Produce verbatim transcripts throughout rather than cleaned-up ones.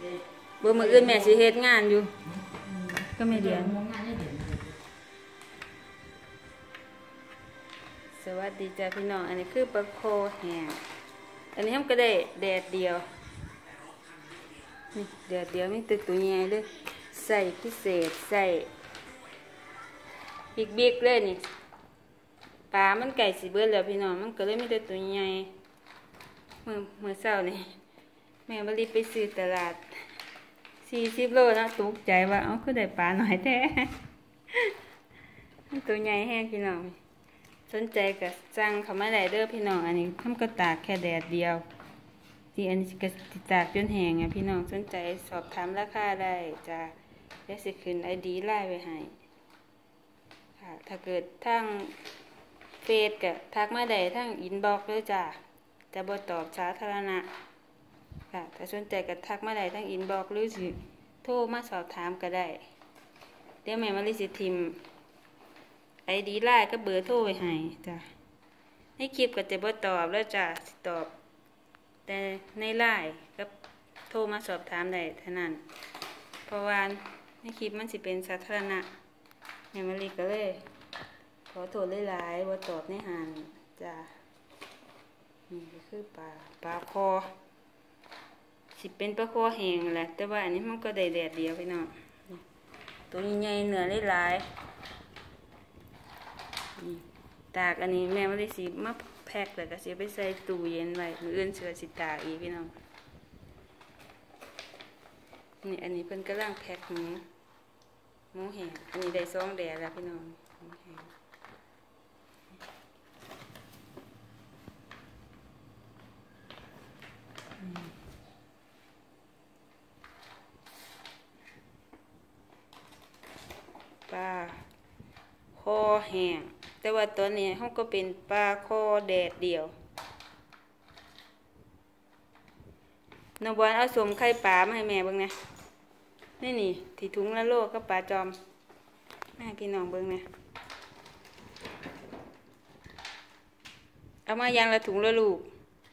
บ่มื้ออื่นแม่สิเฮ็ดงานอยู่ก็ไม่เดือนสวัสดีจ้าพี่น้องอันนี้คือปลาโคแห้งอันนี้มันก็ได้แดดเดียวนี่แดดเดียวมีตัวตัวใหญ่เลยใส่พิเศษใส่บิ๊กๆเลยนี่ปลามันไก่สิเบิดแล้วพี่น้องมันก็เลยมีตัวตัวใหญ่เมื่อเมื่อเช้านี่แม่บริไปซื้อตลาดสี่สิบโลนะตกใจว่าเอ้าคือได้ปลาหน่อยแท้ตัวใหญ่แห้งพี่น้องสนใจกับสั่งเขามาได้เด้อพี่น้องอันนี้ทำกระตากแค่แดดเดียวที่อันนี้ก็ตากจนแห้งอ่ะพี่น้องสนใจสอบถามราคาได้จะได้สิขึ้นไอดีไล่ไว้ให้ค่ะถ้าเกิดทั้งเฟซกับทักมาได้ทั้งอินบ็อกซ์เลยจ้าจะบ่ตอบสาธารณะค่ะถ้าสนใจกับทักมาได้ทั้งอินบ็อกซ์หรือสิโทรมาสอบถามก็ได้เดี๋ยวแม่มาลิสิทิมไอดีไลน์ก็เบอร์โทรไว้ให้จ้ะในคลิปก็จะบ่ตอบแล้วจ้ะสิตอบแต่ในไลน์ก็โทรมาสอบถามได้เท่านั้นเพราะว่าในคลิปมันสิเป็นสาธารณะแม่มาลิก็เลยขอโทษหลายๆบ่ตอบในหานจ้ะนี่ก็คือปลาปลาคอสิเป็นปลาคอแห้งแหละแต่ว่าอันนี้มันก็ได้แดดเดียวพี่น้องตัวใหญ่ๆเนื้อหลายๆตากอันนี้แม่ไม่ได้สิมาแพ็คเลยก็สิไปใส่ตู้เย็นไว้มื้ออื่นเสือสิตากอีกพี่น้องนี่อันนี้เพิ่นกำลังแพ็คหมูหมูแห้งอันนี้ได้สองแดดแล้วพี่น้องหมูแห้งปลาคอแห้งแต่ว่าตัวนี้เขาก็เป็นปลาคอแดดเดียวน้องบอลเอาสมไข่ปลามาให้แม่เบิ่งนะนี่นี่ที่ถุงละโลก็ปลาจอมให้พี่น้องเบิ่งนะเอามาอย่างละถุงละลูก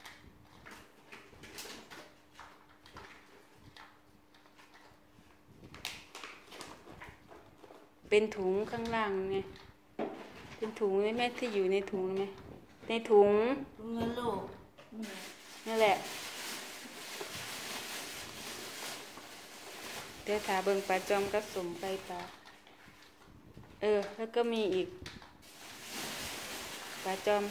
เป็นถุงข้างล่างไงเป็นถุงไหมแม่ที่อยู่ในถุงไหมในถุงถุงละโลนั่นแหละเดี๋ยวถาเบิ่งปลาจอมกับสมไก่ปลาเออแล้วก็มีอีกปลาจอม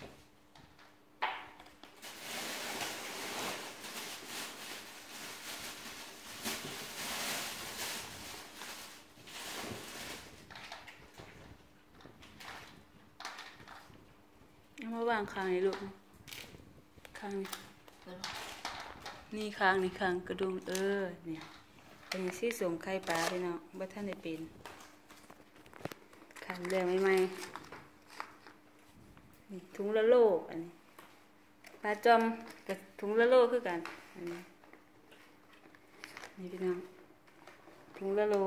เอามาวางข้างนี้ลูกข้างนี้นี่ข้างนี่ข้างกระดุมเออเนี่ยเป็นซี่สมไข่ปลาพี่น้องบ่ท่านได้เป็นขันเรือไม่ไหมนี่ถุงละโลอันนี้ปลาจอมกับถุงละโลคือกันอันนี้นี่พี่น้องถุงละโล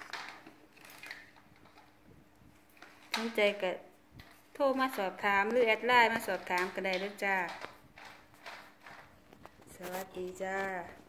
สนใจกับโทรมาสอบถามหรือแอดไลน์มาสอบถามก็ได้ด้วยจ้าสวัสดีจ้า